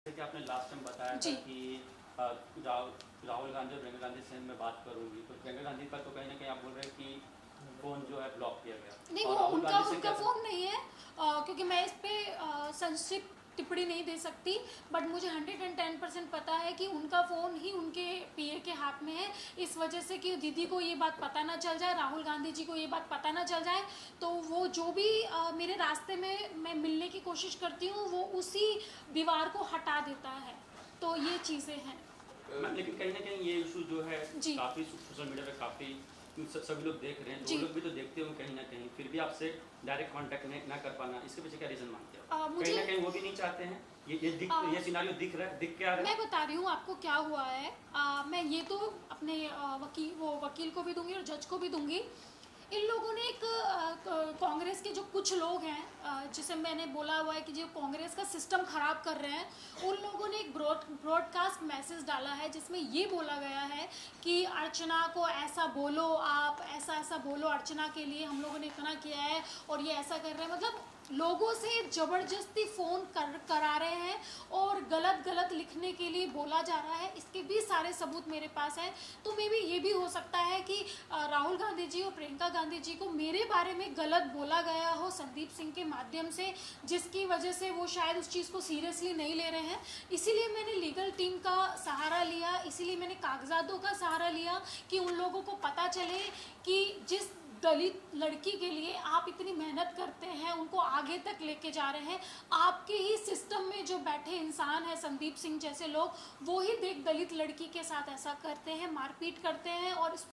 जैसे कि आपने लास्ट टाइम बताया था जी। कि राहुल गांधी और प्रियंका गांधी से मैं बात करूंगी, तो प्रियंका गांधी का तो कहीं ना कहीं आप बोल रहे हैं कि फ़ोन जो है ब्लॉक किया नहीं, गया वो और राहुल उनका गांधी से उनका क्या। फ़ोन नहीं है, क्योंकि मैं इस पे संक्षिप्त टिप्पणी नहीं दे सकती। बट मुझे 110% पता है कि उनका फ़ोन ही उनके पीए के हाथ में है। इस वजह से कि दीदी को ये बात पता ना चल जाए, राहुल गांधी जी को ये बात पता ना चल जाए, तो वो जो भी मेरे रास्ते में मैं मिलने की कोशिश करती हूँ वो उसी दीवार को हटा देता है। तो ये चीज़ें हैं। मैम लेकिन कहीं ना कहीं ये इशू जो है जी। काफ़ी सोशल मीडिया पे काफ़ी सभी लोग देख रहे हैं, तो वो जी। लोग भी तो देखते होंगे कहीं ना कहीं, फिर भी आपसे डायरेक्ट कांटेक्ट ना कर पाना, इसके पीछे क्या रीज़न मानते हो? कहीं मुझे ना कहीं वो भी नहीं चाहते हैं, ये सिनारियो दिख रहा है, दिख क्या रहा मैं है? बता रही हूँ आपको क्या हुआ है। मैं ये तो अपने वकील को भी दूंगी और जज को भी दूंगी। इन लोगों ने एक कांग्रेस के जो कुछ लोग हैं, जिसे मैंने बोला हुआ है कि जो कांग्रेस का सिस्टम खराब कर रहे हैं, उन लोगों ने एक ब्रॉडकास्ट मैसेज डाला है जिसमें ये बोला गया है कि अर्चना को ऐसा बोलो, आप ऐसा ऐसा बोलो अर्चना के लिए, हम लोगों ने इतना किया है और ये ऐसा कर रहे हैं। मतलब लोगों से ज़बरदस्ती फ़ोन करा रहे हैं और गलत गलत लिखने के लिए बोला जा रहा है। इसके भी सारे सबूत मेरे पास हैं। तो मे भी ये भी हो सकता है कि राहुल गांधी जी और प्रियंका गांधी जी को मेरे बारे में गलत बोला गया हो संदीप सिंह के माध्यम से, जिसकी वजह से वो शायद उस चीज़ को सीरियसली नहीं ले रहे हैं। इसीलिए मैंने लीगल टीम का सहारा लिया, इसीलिए मैंने कागजातों का सहारा लिया कि उन लोगों को पता चले कि जिस दलित लड़की के लिए आप इतनी मेहनत करते हैं, उनको आगे तक लेके जा रहे हैं, आपके ही सिस्टम में जो बैठे इंसान है संदीप सिंह जैसे लोग, वो ही देख दलित लड़की के साथ ऐसा करते हैं, मारपीट करते हैं और